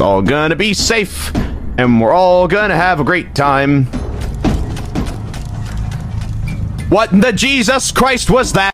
all gonna be safe, and we're all gonna have a great time. What in the Jesus Christ was that?